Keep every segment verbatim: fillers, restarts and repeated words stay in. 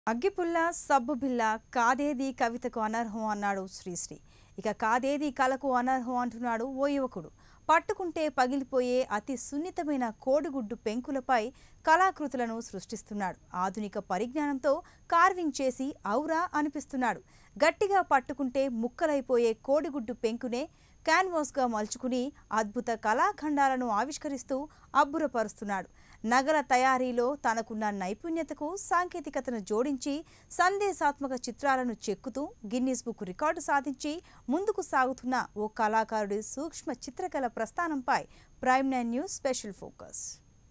అగ్గిపుల్ల సబ్బు బిల్ల కాదేది కవితకు అనర్హం అన్నాడు శ్రీశ్రీ. ఇక కాదేది కళకు అనర్హం అంటున్నాడు ఓ యువకుడు. పట్టుకుంటే పగిలిపోయే అతి సున్నితమైన కోడిగుడ్డు పెంకులపై కళాకృతులను సృష్టిస్తున్నాడు. ఆధునిక పరిజ్ఞానంతో కార్వింగ్ చేసి ఔరా అనిపిస్తున్నాడు. గట్టిగా పట్టుకుంటే ముక్కలైపోయే కోడిగుడ్డు పెంకునే క్యాన్వాస్గా మలుచుకుని అద్భుత కళాఖండాలను ఆవిష్కరిస్తూ అబ్బురపరుస్తున్నాడు. నగల తయారీలో తనకున్న నైపుణ్యతకు సాంకేతికతను జోడించి సందేశాత్మక చిత్రాలను చెక్కుతూ గిన్నిస్ బుక్ రికార్డు సాధించి ముందుకు సాగుతున్న ఓ కళాకారుడి సూక్ష్మ చిత్రకళ ప్రస్థానంపై prime nine news special focus.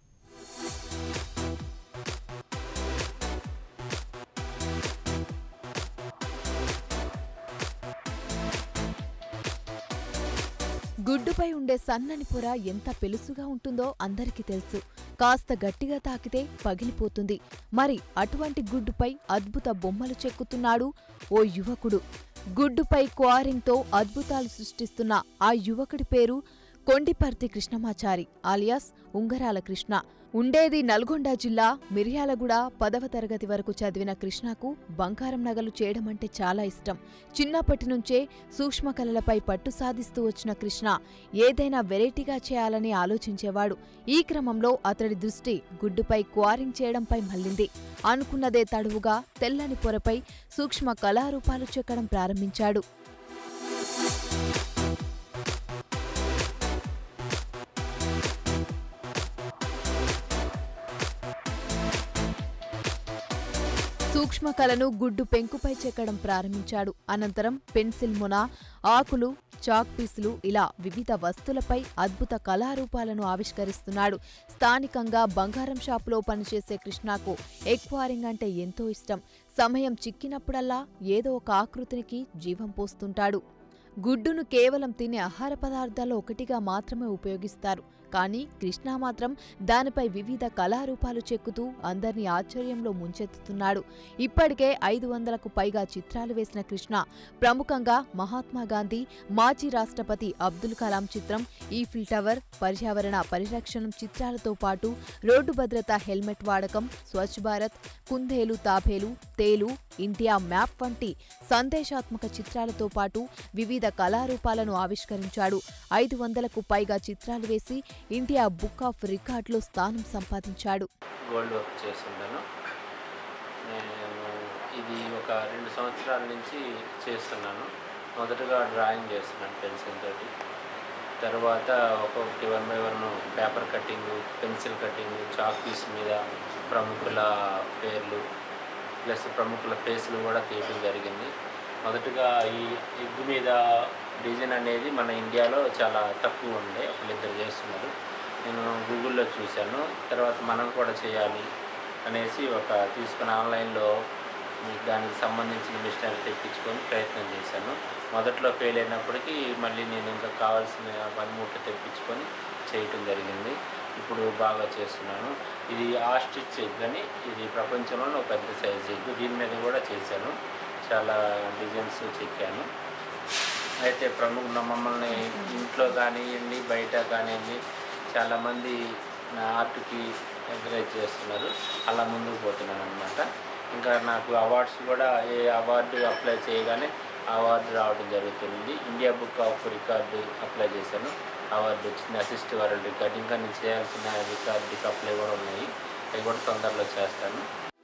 గుడ్డుపై ఉండే సన్నని పొర ఎంత పెలుసుగా ఉంటుందో అందరికీ తెలుసు. కాస్త గట్టిగా తాకితే పగిలిపోతుంది. మరి అటువంటి గుడ్డుపై అద్భుత బొమ్మలు చెక్కుతున్నాడు ఓ యువకుడు. గుడ్డుపై క్వారింగ్తో అద్భుతాలు సృష్టిస్తున్న ఆ యువకుడి పేరు కొండిపర్తి కృష్ణమాచారి ఆలియాస్ ఉంగరాల కృష్ణ. ఉండేది నల్గొండ జిల్లా మిర్యాలగూడ. పదవ తరగతి వరకు చదివిన కృష్ణకు బంగారం నగలు చేయడం అంటే చాలా ఇష్టం. చిన్నప్పటి నుంచే సూక్ష్మ కళలపై పట్టు సాధిస్తూ వచ్చిన కృష్ణ ఏదైనా వెరైటీగా చేయాలని ఆలోచించేవాడు. ఈ క్రమంలో అతడి దృష్టి గుడ్డుపై క్వారింగ్ చేయడంపై మళ్లింది. అనుకున్నదే తడువుగా తెల్లని పొరపై సూక్ష్మ కళారూపాలు చెక్కడం ప్రారంభించాడు. సూక్ష్మ కళను గుడ్డు పెంకుపై చెక్కడం ప్రారంభించాడు. అనంతరం పెన్సిల్ మొన, ఆకులు, చాక్ పీసులు ఇలా వివిధ వస్తువులపై అద్భుత కళారూపాలను ఆవిష్కరిస్తున్నాడు. స్థానికంగా బంగారం షాపులో పనిచేసే కృష్ణకు ఎక్వారింగ్ అంటే ఎంతో ఇష్టం. సమయం చిక్కినప్పుడల్లా ఏదో ఒక ఆకృతికి జీవం పోస్తుంటాడు. గుడ్డును కేవలం తినే ఆహార పదార్థాల్లో ఒకటిగా మాత్రమే ఉపయోగిస్తారు. కానీ కృష్ణ మాత్రం దానిపై వివిధ కళారూపాలు చెక్కుతూ అందర్నీ ఆశ్చర్యంలో ముంచెత్తుతున్నాడు. ఇప్పటికే ఐదు వందలకు పైగా చిత్రాలు వేసిన కృష్ణ ప్రముఖంగా మహాత్మాగాంధీ, మాజీ రాష్ట్రపతి అబ్దుల్ కలాం చిత్రం, ఈఫిల్ టవర్, పర్యావరణ పరిరక్షణం చిత్రాలతో పాటు రోడ్డు భద్రత, హెల్మెట్ వాడకం, స్వచ్ఛ భారత్, కుందేలు తాబేలు, తేలు, ఇండియా మ్యాప్ వంటి సందేశాత్మక చిత్రాలతో పాటు వివిధ కళారూపాలను ఆవిష్కరించాడు. ఐదు వందలకు పైగా చిత్రాలు వేసి ఇండియా బుక్ ఆఫ్ రికార్డులో స్థానం సంపాదించాడు. గోల్డ్ వర్క్ చేస్తున్నాను. నేను ఇది ఒక రెండు సంవత్సరాల నుంచి చేస్తున్నాను. మొదటగా డ్రాయింగ్ చేస్తున్నాను పెన్సిల్ తోటి. తర్వాత ఒక్కొక్కటి one by one paper cutting, pencil cutting, chalk piece మీద ప్రముఖుల పేర్లు ప్లస్ ప్రముఖుల ఫేస్లు కూడా తీయడం జరిగింది. మొదటగా ఈ ఎగ్ మీద డిజైన్ అనేది మన ఇండియాలో చాలా తక్కువ ఉండే, ఒకళ్ళిద్దరు చేస్తున్నారు. నేను గూగుల్లో చూశాను. తర్వాత మనం కూడా చేయాలి అనేసి ఒక తీసుకుని ఆన్లైన్లో దానికి సంబంధించిన మిషనరీ తెప్పించుకొని ప్రయత్నం చేశాను. మొదట్లో ఫెయిల్ అయినప్పటికీ మళ్ళీ నేను ఇంకా కావాల్సిన పనిముట్లు తెప్పించుకొని చేయటం జరిగింది. ఇప్పుడు బాగా చేస్తున్నాను. ఇది ఆస్ట్రిచ్ ఎగ్ అని, ఇది ప్రపంచంలోనే ఒక పెద్ద సైజ్ ఎగ్. దీని మీద కూడా చేశాను, చాలా డిజైన్స్ చెక్కాను. అయితే ప్రముఖ మమ్మల్ని ఇంట్లో కానివ్వండి, బయట కానివ్వండి, చాలామంది నా ఆర్ట్కి ఎంకరేజ్ చేస్తున్నారు. అలా ముందుకు పోతున్నాను అనమాట. ఇంకా నాకు అవార్డ్స్ కూడా ఏ అవార్డు అప్లై చేయగానే అవార్డు రావడం జరుగుతుంది. India book of record apply చేశాను, అవార్డు వచ్చింది. అసిస్ట్ వరల్డ్ రికార్డు, ఇంకా నేను చేయాల్సిన రికార్డుకి అప్లై కూడా ఉన్నాయి. అవి కూడా తొందరలో చేస్తాను.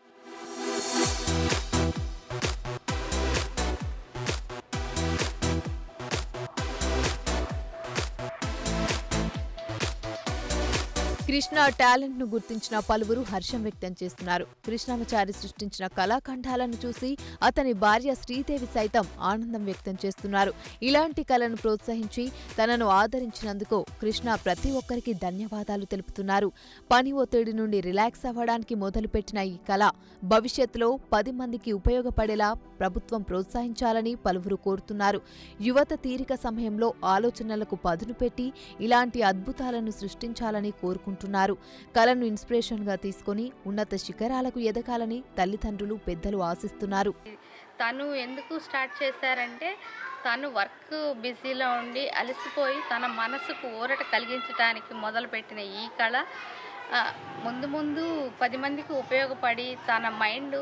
కృష్ణ టాలెంట్ ను గుర్తించిన పలువురు హర్షం వ్యక్తం చేస్తున్నారు. కృష్ణమాచారి సృష్టించిన కళాఖండాలను చూసి అతని భార్య శ్రీదేవి సైతం ఆనందం వ్యక్తం చేస్తున్నారు. ఇలాంటి కళను ప్రోత్సహించి తనను ఆదరించినందుకు కృష్ణ ప్రతి ఒక్కరికి ధన్యవాదాలు తెలుపుతున్నారు. పని ఒత్తిడి నుండి రిలాక్స్ అవ్వడానికి మొదలుపెట్టిన ఈ కళ భవిష్యత్తులో పది మందికి ఉపయోగపడేలా ప్రభుత్వం ప్రోత్సహించాలని పలువురు కోరుతున్నారు. యువత తీరిక సమయంలో ఆలోచనలకు పదును పెట్టి ఇలాంటి అద్భుతాలను సృష్టించాలని కోరుకుంటున్నారు. కళను ఇన్స్పిరేషన్ గా తీసుకుని ఉన్నత శిఖరాలకు ఎదగాలని తల్లిదండ్రులు, పెద్దలు ఆశిస్తున్నారు. తను ఎందుకు స్టార్ట్ చేశారంటే, తను వర్క్ బిజీలో ఉండి అలసిపోయి తన మనసుకు ఊరట కలిగించడానికి మొదలుపెట్టిన ఈ కళ ముందు ముందు పది మందికి ఉపయోగపడి తన మైండ్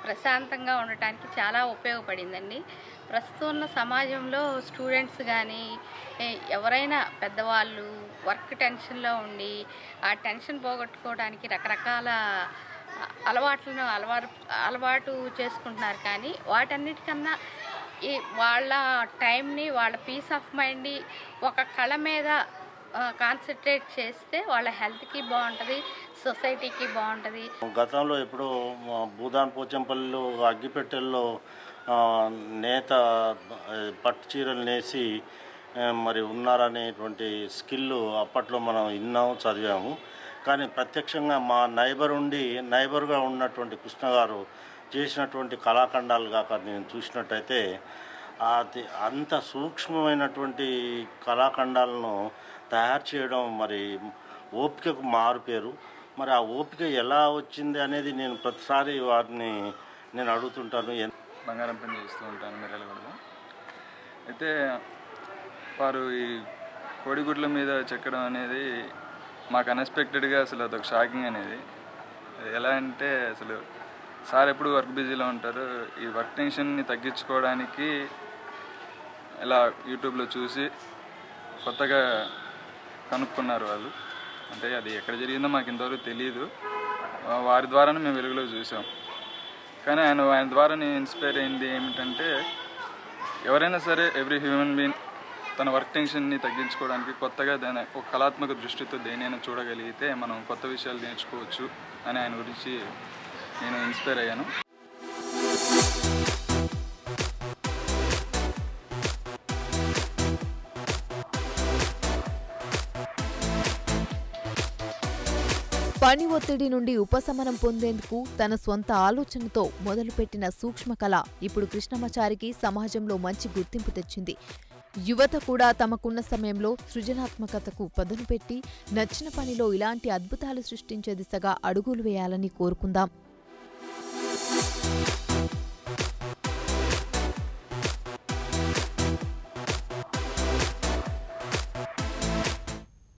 ప్రశాంతంగా ఉండటానికి చాలా ఉపయోగపడిందండి. ప్రస్తుతం ఉన్న సమాజంలో స్టూడెంట్స్ కానీ ఎవరైనా పెద్దవాళ్ళు వర్క్ టెన్షన్లో ఉండి ఆ టెన్షన్ పోగొట్టుకోవడానికి రకరకాల అలవాట్లను అలవాటు అలవాటు చేసుకుంటున్నారు. కానీ వాటన్నిటికన్నా ఈ వాళ్ళ టైంని, వాళ్ళ పీస్ ఆఫ్ మైండ్ని ఒక కళ మీద కాన్సన్ట్రేట్ చేస్తే వాళ్ళ హెల్త్కి బాగుంటుంది, సొసైటీకి బాగుంటుంది. గతంలో ఎప్పుడో భూదాన్ పోచంపల్లిలో అగ్గిపెట్టెల్లో నేత పట్టు చీరలు నేసి మరి ఉన్నారనేటువంటి స్కిల్ అప్పట్లో మనం విన్నాము, చదివాము. కానీ ప్రత్యక్షంగా మా నైబర్ ఉండి నైబర్గా ఉన్నటువంటి కృష్ణ గారు చేసినటువంటి కళాఖండాలు కాక నేను చూసినట్టయితే అది అంత సూక్ష్మమైనటువంటి కళాఖండాలను తయారు చేయడం మరి ఓపికకు మారుపేరు. మరి ఆ ఓపిక ఎలా వచ్చింది అనేది నేను ప్రతిసారి వారిని నేను అడుగుతుంటాను. బంగారం పని చేస్తూ ఉంటాను మిర్యాలగూడలో. అయితే వారు ఈ కోడిగుడ్ల మీద చెక్కడం అనేది మాకు అన్ఎక్స్పెక్టెడ్గా అసలు అదొక షాకింగ్ అనేది. ఎలా అంటే అసలు సార్ ఎప్పుడు వర్క్ బిజీలో ఉంటారు, ఈ వర్క్ టెన్షన్ని తగ్గించుకోవడానికి ఇలా యూట్యూబ్లో చూసి కొత్తగా కనుక్కున్నారు వాళ్ళు. అంటే అది ఎక్కడ జరిగిందో మాకు ఇంతవరకు తెలియదు, వారి ద్వారానే మేము వెలుగులో చూసాం. కానీ ఆయన ఆయన ద్వారా నేను ఇన్స్పైర్ అయింది ఏమిటంటే, ఎవరైనా సరే ఎవ్రీ హ్యూమన్ బీయింగ్ తన వర్క్ టెన్షన్ని తగ్గించుకోవడానికి కొత్తగా దాని ఒక కళాత్మక దృష్టితో దేనైనా చూడగలిగితే మనం కొత్త విషయాలు నేర్చుకోవచ్చు అని ఆయన గురించి నేను ఇన్స్పైర్ అయ్యాను. పని ఒత్తిడి నుండి ఉపశమనం పొందేందుకు తన సొంత ఆలోచనతో మొదలుపెట్టిన సూక్ష్మ కళ ఇప్పుడు కృష్ణమాచారికి సమాజంలో మంచి గుర్తింపు తెచ్చింది. యువత కూడా తమకున్న సమయంలో సృజనాత్మకతకు పదును పెట్టి నచ్చిన పనిలో ఇలాంటి అద్భుతాలు సృష్టించే దిశగా అడుగులు వేయాలని కోరుకుందాం.